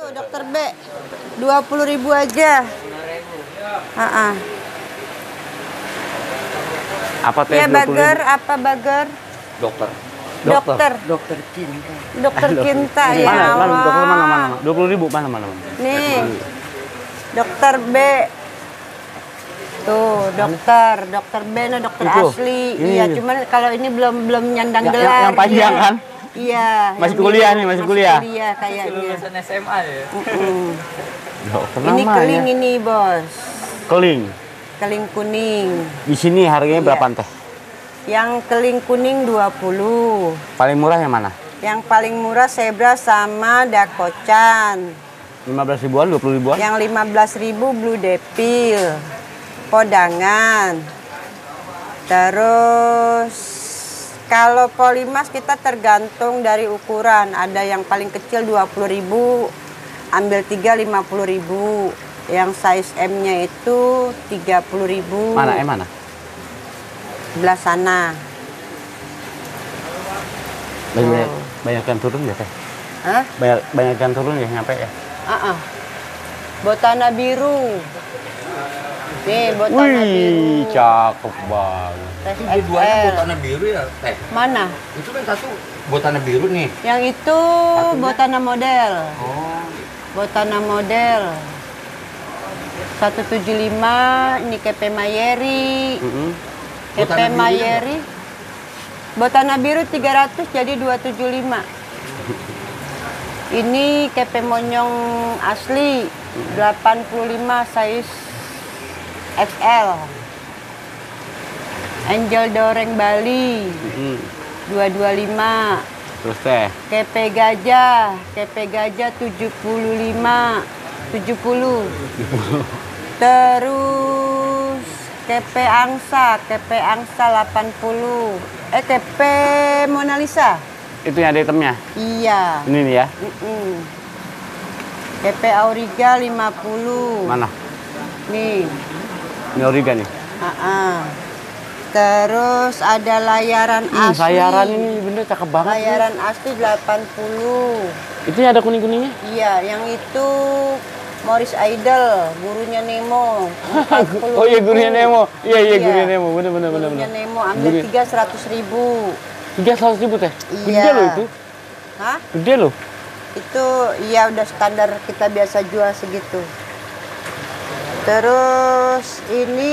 dokter B. 20.000 aja. Apa teh? Ya burger, apa burger? Dokter. Dokter Cinta. Dokter Cinta ya Mana? Allah. Dokter mana? 20.000 mana? Nih. Dokter B. Tuh, dokter B nah dokter itu. asli. Ini. Iya, cuman kalau ini belum nyandang Yang gelar. panjang iya. kan? Iya. Masih kuliah nih, masih kuliah. Kuliah kayaknya. Lulusan SMA ya. Dokter Ini nama keling ya. ini, Bos. Keling. Keling kuning. Di sini harganya Iya. berapa teh? Yang keling kuning 20. Paling murah yang mana? Yang paling murah zebra sama dakocan. 15 ribuan, 20 ribuan? Yang 15.000 blue depil. Podangan. Terus kalau polimas kita tergantung dari ukuran. Ada yang paling kecil 20.000, ambil 3 50.000. Yang size M-nya itu 30.000. Mana? Mana? Sebelah sana. Banyak yang turun ya teh? Hah? Banyak yang turun ya nyampe ya? Botana biru. Nih, botana biru. Wih, cakep banget. Size Duanya XL. botana biru ya, Teh? Mana? Itu kan satu botana biru nih. Yang itu botana model. Oh. Botana model. 175, ini Kepe Mayeri. Kepe Botana biru Mayeri. Botana biru 300 jadi 275. Ini Kepe Monyong asli 85 size XL. Angel Doreng Bali 225. Terus teh? Kepe gajah 75 70. Terus kepe angsa 80. Kepe Mona Lisa. Itu yang ada hitamnya? Iya. Ini nih ya? Kepe Auriga 50. Mana? Nih. Ini Origa nih? Terus ada layaran asli. Layaran ini bener cakep banget. Layaran asli 80. Itu yang ada kuning-kuningnya? Iya, yang itu Morris Idol, gurunya Nemo. 40.000. Oh iya, gurunya Nemo. Iya, gurunya Nemo. Bener. Gurunya Nemo, ambil 3 100.000. 300.000 teh? Iya. Gede loh itu? Hah? Gede loh? Itu iya udah standar kita biasa jual segitu. Terus ini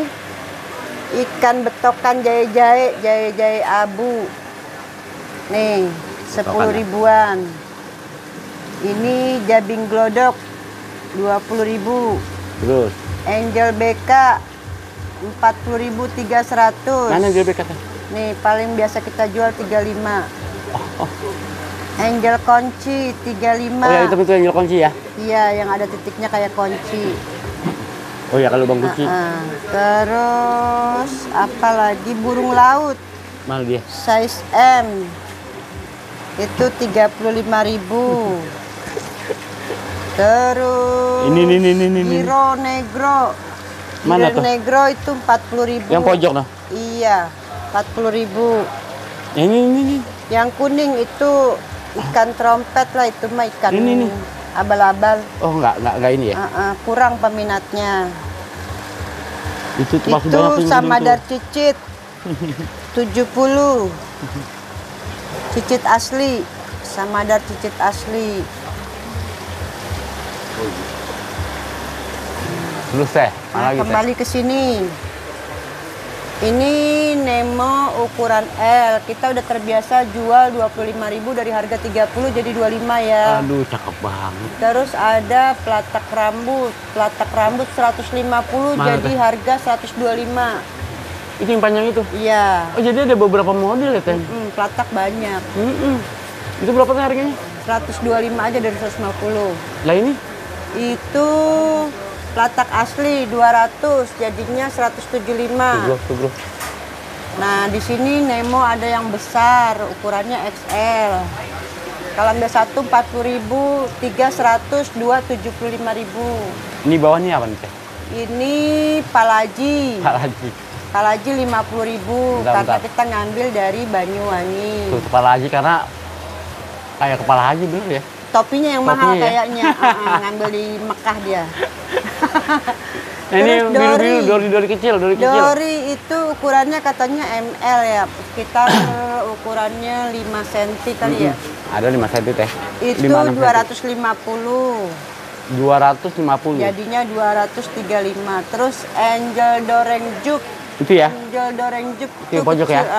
ikan betokan jahe abu. Nih, 10 ribuan. Ini jabing glodok 20.000. Terus? Angel BK 40.000 300. Mana dia BK teh? Nih, paling biasa kita jual 35. Angel kunci 35. Oh ya, itu Angel kunci ya? Iya, yang ada titiknya kayak kunci. Oh ya, kalau bang kunci. Terus apa lagi? Burung laut. Mana dia? Size M. Itu 35.000. Terus ini. Hero Negro. Mana Hero tuh? Negro itu 40.000. Yang pojok nah? Iya, 40.000. Ini. Yang kuning itu ikan trompet lah, itu mah ikan Ini. abal-abal. Oh enggak ini ya? Kurang peminatnya. Itu masih banyak Itu samadar cicit 70. Cicit asli, samadar cicit asli. Terus teh, Nah, kembali ke sini. Ini Nemo ukuran L. Kita udah terbiasa jual 25.000 dari harga 30 jadi 25 ya. Aduh, cakep banget. Terus ada pelatak rambut. Pelatak rambut 150 jadi harga 125. Itu yang panjang itu? Iya. Oh, jadi ada beberapa model ya, Teh? Pelatak banyak. Itu berapa teh harganya? 125 aja dari 150. Lah ini? Itu pelatak asli 200, jadinya 175. Tuh, bro. Nah, di sini Nemo ada yang besar, ukurannya XL. Kalau ambil satu 40.000, 3 100, 2 75.000. Ini bawahnya apa nih, Teh? Ini palaji. Palaji 50.000 karena kita ngambil dari Banyuwangi. Tuh, kepala haji karena kayak kepala haji bener ya? Topinya yang mahal Topinya ya? kayaknya. Ngambil di Mekah dia. Nah, ini Terus biru-biru dori kecil, dori kecil. Dori itu ukurannya katanya ML ya, sekitar ukurannya 5 cm kali ya. Ada 5 cm teh. Itu 5, 6 cm. 250. 250. Jadinya 235. Terus Angel Doreng Juk. Itu ya? Angel Doreng Juk Itu yang pojok ya?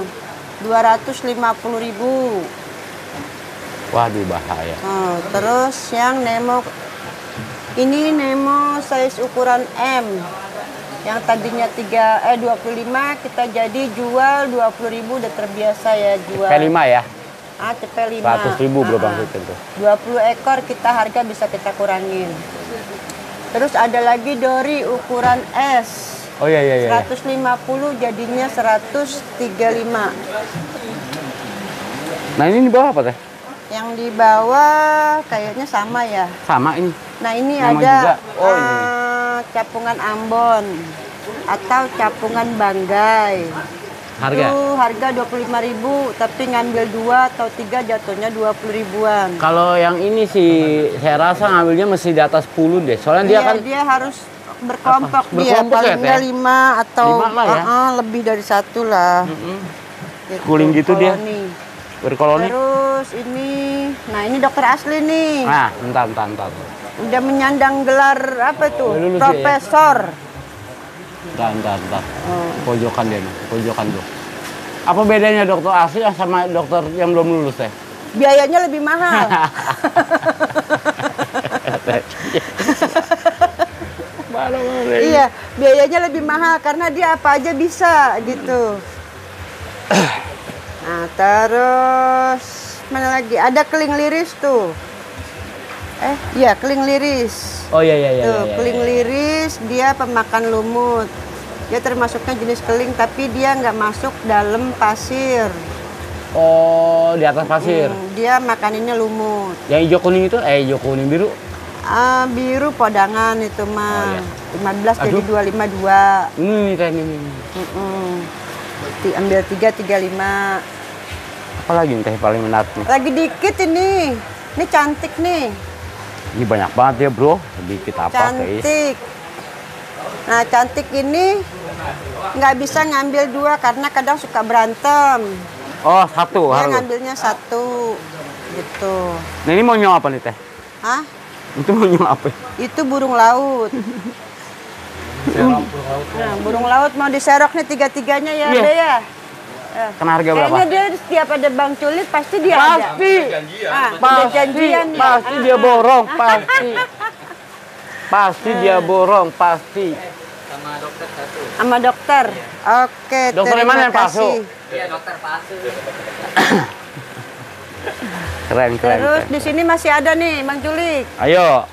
250.000. Waduh, bahaya. Oh, terus yang Nemo ini Nemo size ukuran M. Yang tadinya 25 kita jadi jual 20.000, udah terbiasa ya jual. P5 ya? CP5. 100.000 bro Bang Sutin tuh. 20 ekor kita harga bisa kita kurangin. Terus ada lagi dori ukuran S. Oh iya iya iya. 150 jadinya 135. Nah, ini di bawah apa teh? Yang di bawah kayaknya sama ya. Sama ini. Nah, ini Sama ada juga. Oh, ini. Capungan Ambon atau capungan Banggai. Harga? Itu harga 25.000, tapi ngambil 2 atau 3 jatuhnya 20.000-an. Kalau yang ini sih saya rasa ngambilnya mesti di atas 10 deh. Soalnya dia Iya, kan dia harus berkelompok Apa? dia, Berkelompok ya, palingnya Teh? 5 atau 5 lah ya? lebih dari 1 lah. Gitu, Kuling gitu dia. koloni. berkoloni. Terus ini, nah ini dokter asli nih. Nah, entar. Udah menyandang gelar apa tuh? Oh, lulus ya? Profesor. Entar. Pojokan dia, pojokan tuh. Apa bedanya dokter asli sama dokter yang belum lulus teh? Biayanya lebih mahal. Iya, biayanya lebih mahal karena dia apa aja bisa gitu. Nah, terus mana lagi? Ada keling liris tuh. Iya, keling liris. Oh iya. Tuh, keling liris dia pemakan lumut. Dia termasuknya jenis keling tapi dia nggak masuk dalam pasir. Oh, di atas pasir. Dia makaninnya lumut. Yang hijau kuning itu, hijau kuning biru. Biru podangan itu mah. Oh, 15 jadi Aduh. 252. Ini teh ini. Ambil 3, 35. Apalagi nih teh paling menarik nih? Lagi dikit ini. Ini cantik nih. Ini banyak banget ya bro. Sedikit apa guys? Cantik. Nah, cantik ini nggak bisa ngambil 2 karena kadang suka berantem. Oh, satu Dia harus. ngambilnya 1 gitu. Nah ini mau nyok apa nih teh? Hah? Itu mau nyok apa? Itu burung laut. Nah, burung laut mau diserok nih 3-3-nya ya, Iya. Be ya. Kena harga berapa? Kayaknya dia setiap ada Bang Culit pasti dia ada. Pasti. Udah janjian dia. Pasti dia borong, pasti. Pasti dia borong, pasti. Sama dokter satu. Sama dokter. Oke, Dokter yang mana yang palsu? Iya, dokter palsu. Keren. Terus di sini masih ada nih, Bang Culik. Ayo.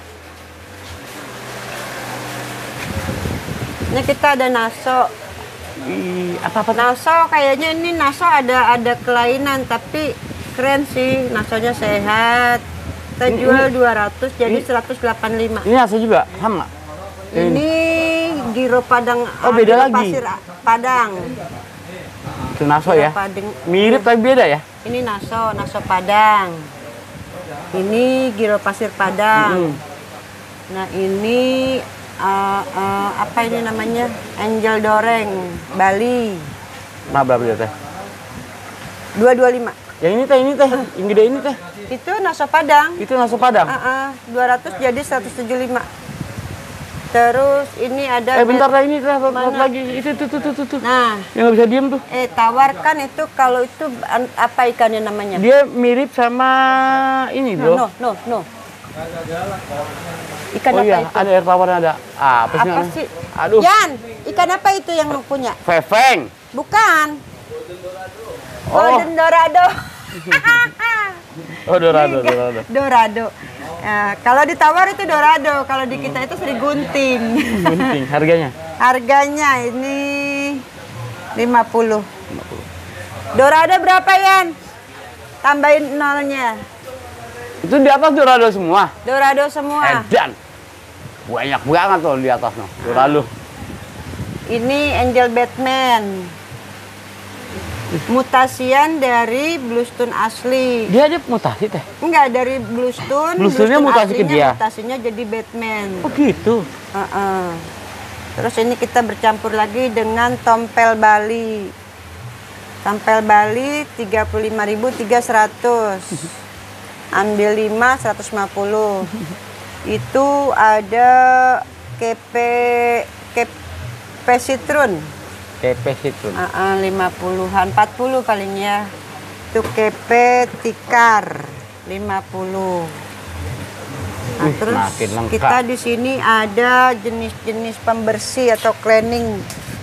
Ini kita ada naso. Apa? Naso kayaknya ini naso ada kelainan tapi keren sih, nasonya sehat. Kita jual 200 jadi 185. Ini asli juga, sama. Ini giro Padang. Oh, beda giro lagi. Pasir Padang. Itu naso Giro ya. Padang. Mirip tapi beda ya. Ini naso Padang. Ini giro pasir Padang. Nah, ini apa ini namanya? Angel Doreng Bali. Nah, berapa dia teh? 225. Yang ini teh, yang gede ini teh. Itu naso Padang. Itu naso Padang. 200 jadi 175. Terus ini ada Bentar lah ini teh, Mana? lagi. Itu tuh. Nah, Yang nggak bisa diem tuh. tawarkan itu kalau itu apa ikannya namanya? Dia mirip sama ini bro. No. Ikan Oh apa iya, itu? ada air tawar ada. Apa sih? Apa namanya? sih? Aduh. Yan, ikan apa itu yang lu punya? Fefeng. Bukan. Oh. Golden Dorado. Oh, Dorado. Dorado. Nah, kalau ditawar itu Dorado, kalau di kita itu Sri Gunting. Gunting, harganya? Harganya ini 50. Dorado berapa, Yan? Tambahin nolnya. Itu di atas Dorado semua? Dorado semua. Edan. Banyak banget loh di atas no. Dorado. Ini Angel Batman. Mutasian dari bluestone asli. Dia ada mutasi teh? Enggak, dari bluestone. Bluestone-nya mutasi ke dia? Mutasinya jadi Batman. Oh gitu? Terus ini kita bercampur lagi dengan tompel Bali. Tompel Bali 35.300. Ambil 5, 150. Itu ada kepe citrun. Kepe citrun. 50-an, 40 paling ya. Itu kepe tikar 50. Nah, terus kita di sini ada jenis-jenis pembersih atau cleaning.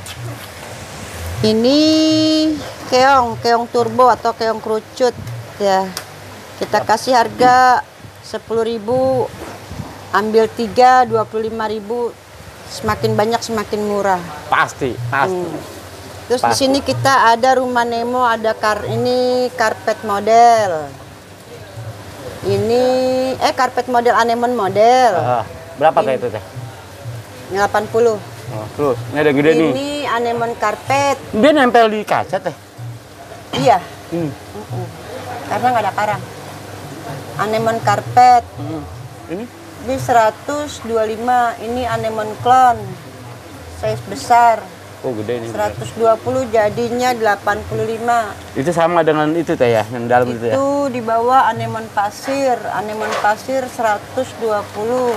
Ini keong turbo atau keong kerucut ya. Kita kasih harga 10.000, ambil 3 25.000. Semakin banyak semakin murah. Pasti. Terus di sini kita ada rumah Nemo, ada ini karpet model. Ini karpet model anemon model. Berapa kayak itu teh? 80. Terus ini ada gede nih. Ini anemon karpet. Dia nempel di kaca teh? Iya. Karena nggak ada karang. Anemon karpet. Ini 125. Ini anemon clone. Size besar. Oh gede nih. 120 jadinya 85. Itu sama dengan itu teh ya, yang dalam itu ya? Itu di bawah anemon pasir. Anemon pasir 120.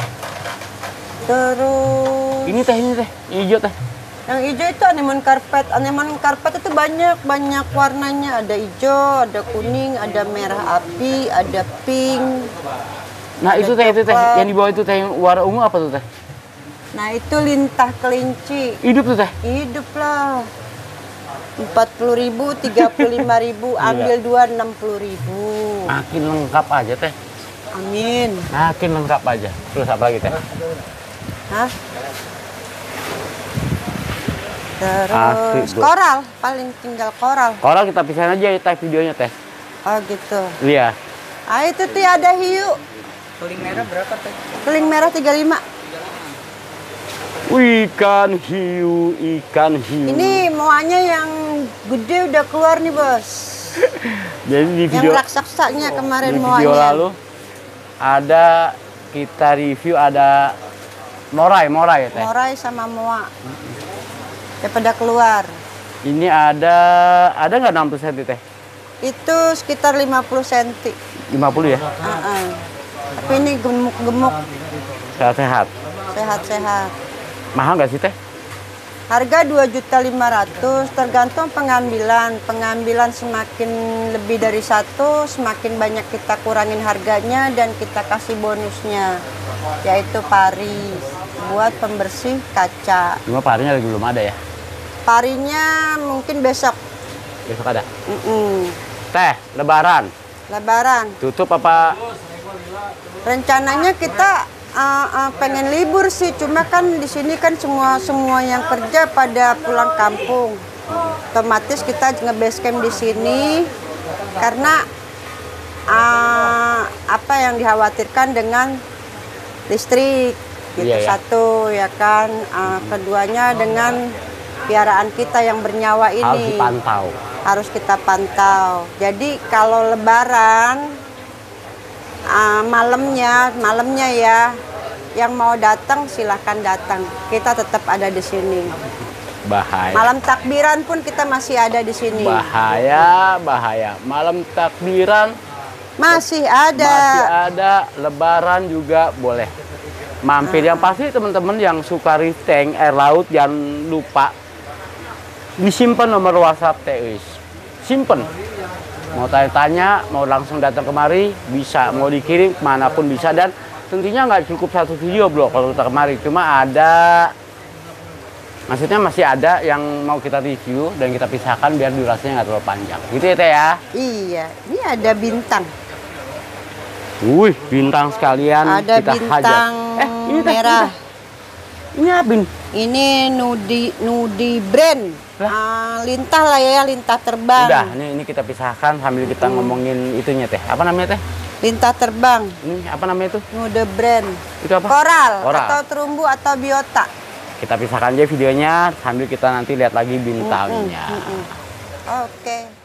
Terus ini teh hijau teh. yang hijau itu anemon karpet. Anemon karpet itu banyak warnanya. Ada hijau, ada kuning, ada merah api, ada pink. Nah itu teh yang di bawah itu teh yang warna ungu apa tuh teh? Nah itu lintah kelinci. Hidup tuh teh? Hidup lah. 40.000, 35.000, ambil 2 60.000. Makin lengkap aja teh. Amin. Makin lengkap aja. Terus apa lagi teh? Hah? Terus koral, paling tinggal koral. Koral kita pisahin aja ya teh videonya teh. Oh gitu. Iya. Itu tuh ada hiu. Keling merah berapa teh? Keling merah 35. Ikan hiu. Ini muanya yang gede udah keluar nih bos. Jadi di video yang raksasanya kemarin di muanya. video lalu ada kita review ada morai ya teh. Morai sama moa. Daripada keluar. Ini ada nggak 60 cm teh? Itu sekitar 50 cm. 50 ya? Tapi ini gemuk-gemuk. Sehat-sehat. Sehat-sehat. Mahal nggak sih teh? Harga 2.500.000 tergantung pengambilan. Pengambilan semakin lebih dari 1, semakin banyak kita kurangin harganya dan kita kasih bonusnya, yaitu pari buat pembersih kaca. Cuma parinya lagi belum ada ya? Parinya mungkin besok. Besok ada? Teh, Lebaran. Tutup apa? Rencananya kita pengen libur sih, cuma kan di sini kan semua yang kerja pada pulang kampung. Otomatis kita nge-base camp di sini karena apa yang dikhawatirkan dengan listrik gitu. Iya, ya. Satu ya kan, keduanya dengan piaraan kita yang bernyawa ini harus kita pantau. Jadi kalau Lebaran malamnya ya, yang mau datang silahkan datang. Kita tetap ada di sini. Bahaya. Malam takbiran pun kita masih ada di sini. Bahaya. Malam takbiran masih ada. Lebaran juga boleh. Mampir. Yang pasti teman-teman yang suka rafting air laut jangan lupa disimpan nomor WhatsApp teh. Simpen. Mau tanya-tanya, mau langsung datang kemari, bisa. Mau dikirim kemanapun bisa. Dan tentunya nggak cukup satu video bro kalau kita kemari. Cuma ada, maksudnya masih ada yang mau kita review dan kita pisahkan biar durasinya nggak terlalu panjang. Gitu ya teh ya? Iya, ini ada bintang. Wih, bintang sekalian ada kita bintang hajar. Ini merah. Ini apa ini? Ini Nudi brand. Lintah lah ya, lintah terbang. Udah, ini kita pisahkan sambil kita ngomongin itunya teh. Apa namanya teh? Lintah terbang. Ini apa namanya itu? Nude brand. Itu apa? Koral atau terumbu atau biota. Kita pisahkan aja videonya sambil kita nanti lihat lagi bintangnya. Oke.